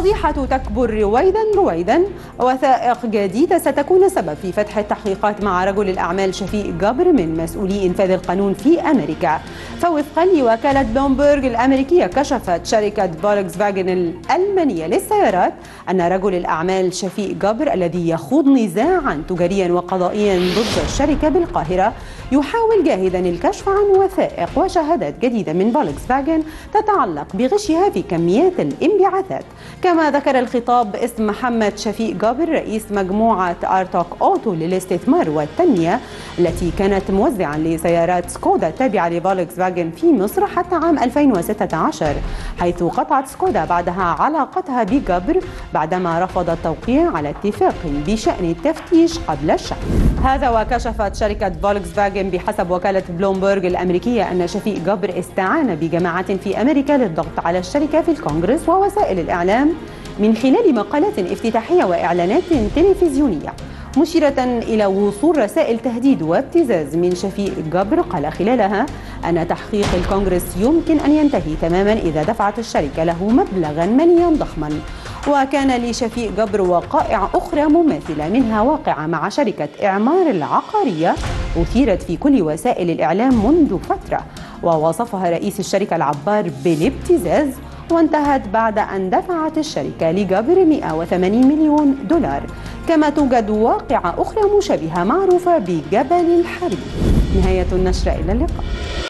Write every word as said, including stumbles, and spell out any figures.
الفضيحة تكبر رويدا رويدا. وثائق جديدة ستكون سبب في فتح التحقيقات مع رجل الأعمال شفيق جبر من مسؤولي إنفاذ القانون في أمريكا. فوفقا لوكالة بلومبرج الأمريكية، كشفت شركة فولكس فاجن الألمانية للسيارات أن رجل الأعمال شفيق جبر الذي يخوض نزاعا تجاريا وقضائيا ضد الشركة بالقاهرة يحاول جاهدا الكشف عن وثائق وشهادات جديدة من فولكس فاجن تتعلق بغشها في كميات الانبعاثات. كما ذكر الخطاب باسم محمد شفيق جابر رئيس مجموعة آرتوك أوتو للاستثمار والتنمية التي كانت موزعا لسيارات سكودا التابعة لفولكس فاجن في مصر حتى عام ألفين وستة عشر، حيث قطعت سكودا بعدها علاقتها بجبر بعدما رفض التوقيع على اتفاق بشأن التفتيش قبل الشحن. هذا وكشفت شركة فولكس فاجن بحسب وكالة بلومبرج الأمريكية أن شفيق جبر استعان بجماعات في أمريكا للضغط على الشركة في الكونغرس ووسائل الإعلام من خلال مقالات افتتاحية وإعلانات تلفزيونية، مشيرة إلى وصول رسائل تهديد وابتزاز من شفيق جبر قال خلالها أن تحقيق الكونغرس يمكن أن ينتهي تماما إذا دفعت الشركة له مبلغا ماليا ضخما. وكان لشفيق جبر وقائع أخرى مماثلة، منها واقعة مع شركة إعمار العقارية أثيرت في كل وسائل الإعلام منذ فترة، ووصفها رئيس الشركة العبار بالابتزاز، وانتهت بعد أن دفعت الشركة لجبر مئة وثمانين مليون دولار. كما توجد واقعة أخرى مشابهة معروفة بجبل الحرير. نهاية النشرة، إلى اللقاء.